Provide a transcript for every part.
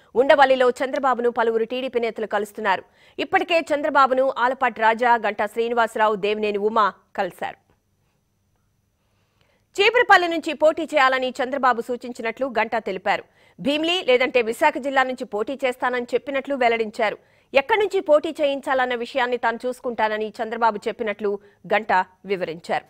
ఉండవల్లిలో చంద్రబాబును పలువురు టీడీపీ నేతలు కలుస్తున్నారు. ఇప్పటికే చంద్రబాబును ఆలపాటి రాజా, గంటా శ్రీనివాసరావు, దేవినేని ఉమా కలిశారు. చీపురుపల్లి నుంచి పోటీ చేయాలని చంద్రబాబు సూచించినట్లు గంటా తెలిపారు. భీమిలి లేదంటే విశాఖ జిల్లా నుంచి పోటీ చేస్తానని చెప్పినట్లు వెల్లడించారు. ఎక్కడి నుంచి పోటీ చేయించాలన్న విషయాన్ని తాను చూసుకుంటానని చంద్రబాబు చెప్పినట్లు గంటా వివరించారు.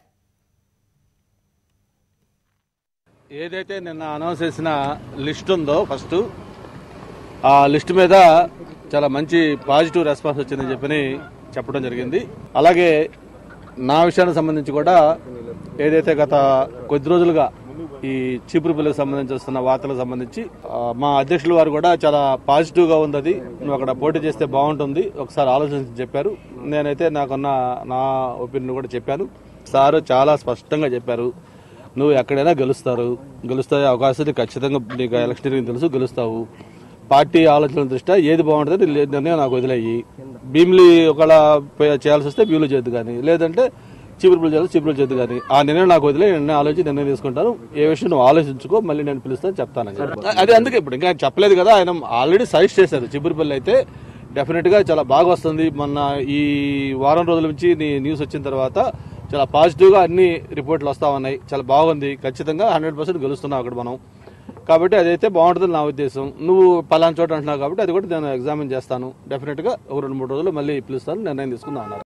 ఏదైతే నిన్న అనౌన్స్ చేసిన లిస్ట్ ఉందో ఫస్ట్ ఆ లిస్ట్ మీద చాలా మంచి పాజిటివ్ రెస్పాన్స్ వచ్చిందని చెప్పడం జరిగింది. అలాగే నా విషయానికి సంబంధించి కూడా ఏదైతే గత కొద్ది రోజులుగా ఈ చీపురుపల్లికి సంబంధించి వస్తున్న వార్తలకు సంబంధించి మా అధ్యక్షుల వారు కూడా చాలా పాజిటివ్ గా ఉంది. అది నువ్వు అక్కడ పోటీ చేస్తే బాగుంటుంది, ఒకసారి ఆలోచించి చెప్పారు. నేనైతే నాకున్న నా ఒపీనియన్ కూడా చెప్పాను. సార్ చాలా స్పష్టంగా చెప్పారు, నువ్వు ఎక్కడైనా గెలుస్తాయి అవకాశం ఖచ్చితంగా, నీకు ఎలక్షన్ తెలుసు, గెలుస్తావు. పార్టీ ఆలోచనల దృష్ట్యా ఏది బాగుంటుంది నిర్ణయం నాకు వదిలేయి. భీమిలి ఒకవేళ చేయాల్సి వస్తే భీమిలి చేద్దు కానీ, లేదంటే చీపురుపల్లి చేయాలి చీపురుపల్లి చేద్దు కానీ, ఆ నిర్ణయం నాకు వదిలే, నేను ఆలోచించి నిర్ణయం తీసుకుంటాను. ఏ విషయం నువ్వు ఆలోచించుకో, మళ్ళీ నేను పిలుస్తాను చెప్తానని. అది అందుకే ఇప్పుడు ఇంకా చెప్పలేదు కదా, ఆయన ఆల్రెడీ సజెస్ట్ చేశారు. చీపురుపల్లి అయితే డెఫినెట్ గా చాలా బాగా వస్తుంది. మొన్న ఈ వారం రోజుల నుంచి నీ న్యూస్ వచ్చిన తర్వాత చాలా పాజిటివ్ గా అన్ని రిపోర్ట్లు వస్తా ఉన్నాయి. చాలా బాగుంది, ఖచ్చితంగా 100% గెలుస్తున్నావు అక్కడ మనం. కాబట్టి అదైతే బాగుంటుందని నా ఉద్దేశం. నువ్వు పలానా చోట అంటున్నావు కాబట్టి అది కూడా నేను ఎగ్జామిన్ చేస్తాను. డెఫినెట్ గా 2-3 రోజులు మళ్ళీ పిలుస్తాను, నిర్ణయం తీసుకుందాం అన్నారు.